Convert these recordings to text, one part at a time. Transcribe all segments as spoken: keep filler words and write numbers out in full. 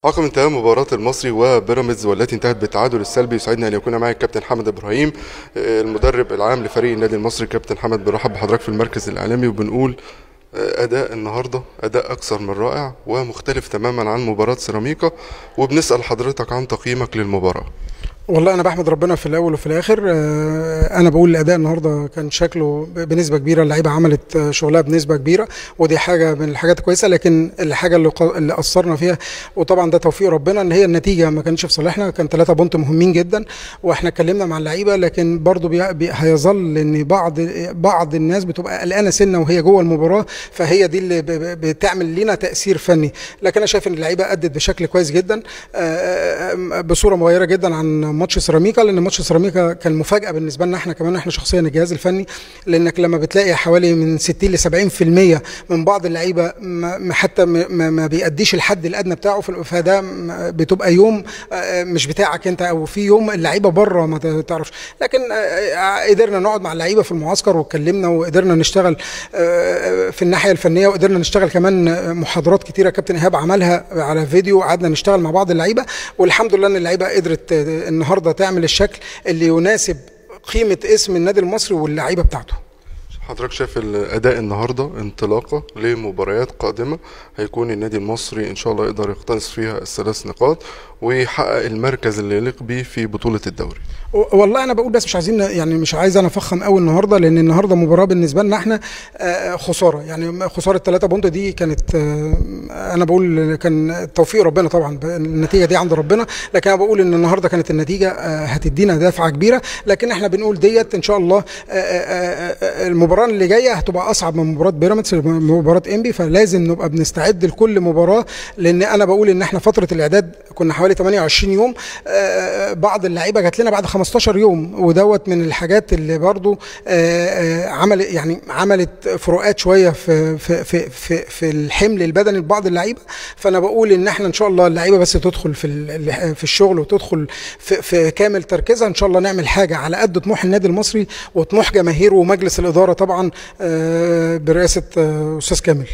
عقب انتهاء مباراة المصري وبيراميدز والتي انتهت بالتعادل السلبي، يسعدني ان يكون معي الكابتن حمد ابراهيم المدرب العام لفريق النادي المصري. كابتن حمد، برحب بحضرتك في المركز الاعلامي، وبنقول اداء النهارده اداء اكثر من رائع ومختلف تماما عن مباراة سيراميكا، وبنسأل حضرتك عن تقييمك للمباراة. والله انا بحمد ربنا في الاول وفي الاخر. انا بقول الاداء النهارده كان شكله بنسبه كبيره، اللعيبه عملت شغلها بنسبه كبيره، ودي حاجه من الحاجات الكويسه. لكن الحاجه اللي اللي اثرنا فيها، وطبعا ده توفيق ربنا، ان هي النتيجه ما كانتش في صالحنا. كان ثلاثة بونت مهمين جدا، واحنا اتكلمنا مع اللعيبه، لكن برضو بي بي هيظل ان بعض بعض الناس بتبقى قلقانه سنه وهي جوه المباراه، فهي دي اللي بتعمل لنا تاثير فني. لكن انا شايف ان اللعيبه ادت بشكل كويس جدا، بصوره مغيره جدا عن ماتش سيراميكا، لان ماتش سيراميكا كان مفاجاه بالنسبه لنا احنا كمان، احنا شخصيا الجهاز الفني، لانك لما بتلاقي حوالي من ستين ل سبعين في المية من بعض اللعيبه حتى ما, ما بيأديش الحد الادنى بتاعه، فده بتبقى يوم مش بتاعك انت، او في يوم اللعيبه بره ما تعرفش. لكن قدرنا نقعد مع اللعيبه في المعسكر واتكلمنا، وقدرنا نشتغل في الناحيه الفنيه، وقدرنا نشتغل كمان محاضرات كتيره كابتن ايهاب عملها على فيديو، وقعدنا نشتغل مع بعض اللعيبه، والحمد لله ان اللعيبه قدرت النهارده تعمل الشكل اللي يناسب قيمه اسم النادي المصري واللعيبه بتاعته. حضرتك شايف الاداء النهارده انطلاقه لمباريات قادمه هيكون النادي المصري ان شاء الله يقدر يقتنص فيها الثلاث نقاط ويحقق المركز اللي يليق بيه في بطوله الدوري؟ والله انا بقول، بس مش عايزين يعني مش عايز انا افخم قوي النهارده، لان النهارده مباراه بالنسبه لنا احنا خساره، يعني خساره ثلاثة بونت دي كانت، انا بقول كان توفيق ربنا، طبعا النتيجه دي عند ربنا، لكن انا بقول ان النهارده كانت النتيجه هتدينا دفعه كبيره. لكن احنا بنقول ديت ان شاء الله المباراه اللي جايه هتبقى اصعب من مباراه بيراميدز، مباراه انبي، فلازم نبقى بنستعد لكل مباراه، لان انا بقول ان احنا فتره الاعداد كنا حوالي ثمانية وعشرين يوم، بعض اللعيبه جات لنا بعد خمستاشر يوم، ودوت من الحاجات اللي برضو عمل يعني عملت فروقات شويه في في في في, في الحمل البدني لبعض اللعيبه. فانا بقول ان احنا ان شاء الله اللعيبه بس تدخل في في الشغل وتدخل في, في كامل تركيزها، ان شاء الله نعمل حاجه على قد طموح النادي المصري وطموح جماهيره ومجلس الاداره طبعا برئاسه استاذ كامل.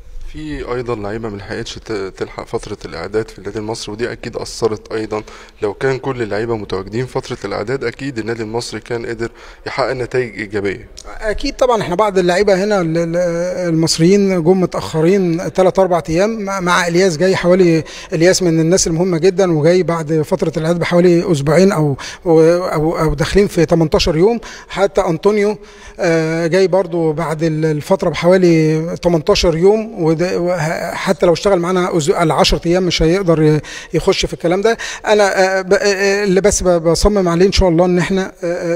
في ايضا لعيبه ما لحقتش تلحق فتره الاعداد في النادي المصري، ودي اكيد اثرت ايضا. لو كان كل اللعيبه متواجدين فتره الاعداد، اكيد النادي المصري كان قدر يحقق نتائج ايجابيه. اكيد طبعا، احنا بعض اللعيبه هنا المصريين جم متاخرين ثلاث اربع ايام، مع الياس جاي حوالي، الياس من الناس المهمه جدا، وجاي بعد فتره الاعداد بحوالي اسبوعين او او او داخلين في ثمانية عشر يوم. حتى انطونيو جاي برضو بعد الفتره بحوالي ثمانية عشر يوم، حتى لو اشتغل معانا العشر ايام مش هيقدر يخش في الكلام ده. انا اللي بس بصمم عليه ان شاء الله ان احنا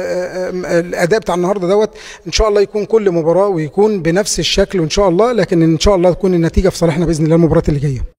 الاداء بتاع النهارده دوت ان شاء الله يكون كل مباراه ويكون بنفس الشكل، وان شاء الله، لكن ان شاء الله تكون النتيجه في صالحنا باذن الله المباراه اللي جايه.